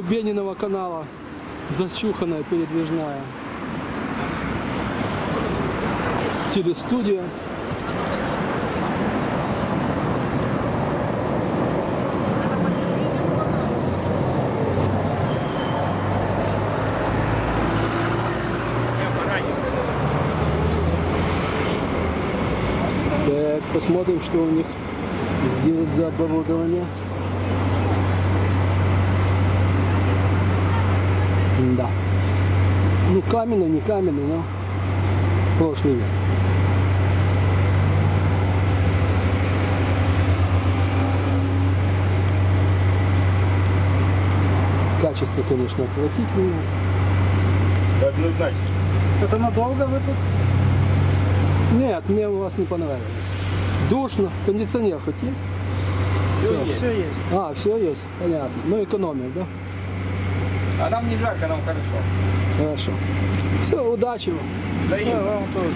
Бениного канала, зачуханная, передвижная телестудия. Так, посмотрим, что у них здесь за оборудование. Да. Ну, каменный, не каменный, но прошлый век. Качество, конечно, отвратительное. Однозначно. Это надолго вы тут? Нет, мне у вас не понравилось. Душно, кондиционер хоть есть? Все есть. А, все есть, понятно. Ну, экономия, да? А нам не жарко, нам хорошо. Хорошо. Все, удачи вам. Взаимно. Вам тоже.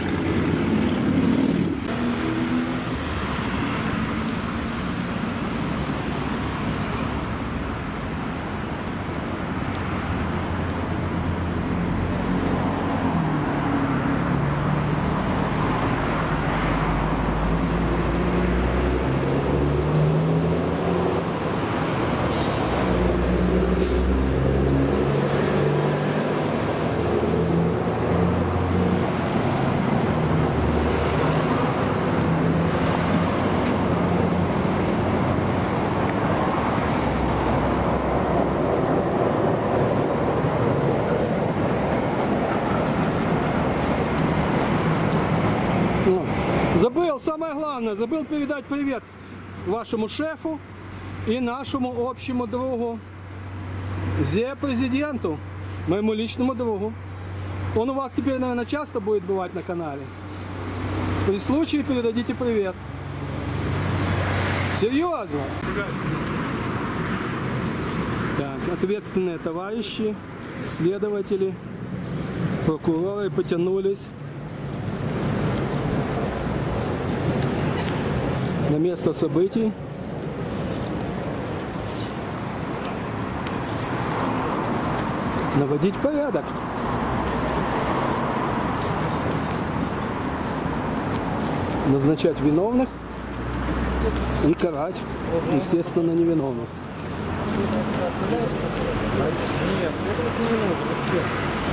Забыл, самое главное, забыл передать привет вашему шефу и нашему общему другу, президенту, моему личному другу. Он у вас теперь, наверное, часто будет бывать на канале. При случае передадите привет. Серьезно. Так, ответственные товарищи, следователи, прокуроры потянулись на место событий. Наводить порядок. Назначать виновных и карать, естественно, невиновных. Нет, следователь не нужен, эксперт.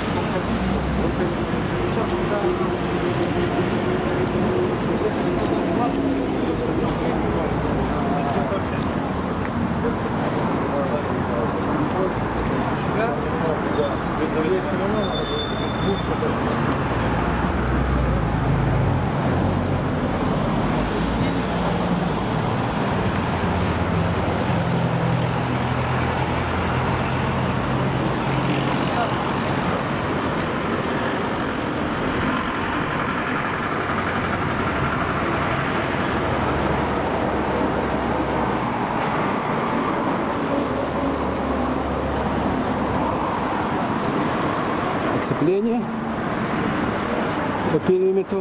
Оцепление по периметру.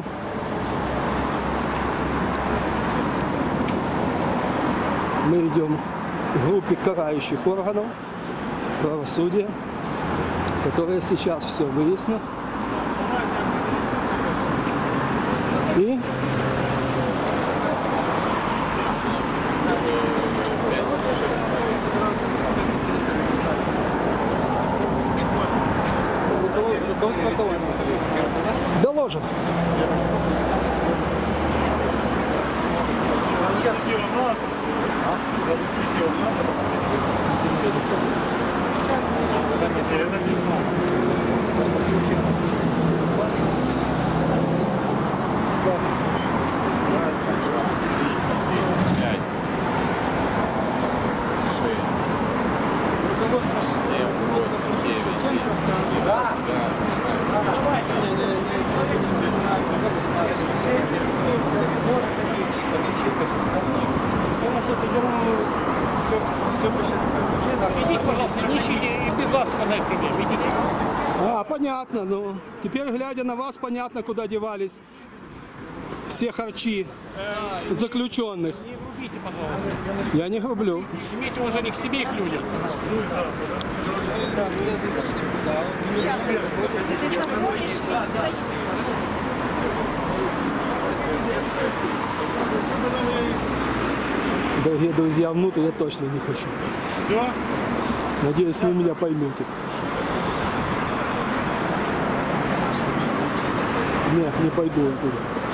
Мы идем в группе карающих органов правосудия, которые сейчас все выяснят. И доложат. Идите, пожалуйста, не ищите, и без вас сказать проблем. Идите. А, понятно. Ну, теперь, глядя на вас, понятно, куда девались все харчи заключенных. грубите, пожалуйста. Я не грублю. Имейте уважение к себе и к людям. Дорогие друзья, внутрь я точно не хочу. Все? Надеюсь, вы меня поймете. Нет, не пойду оттуда.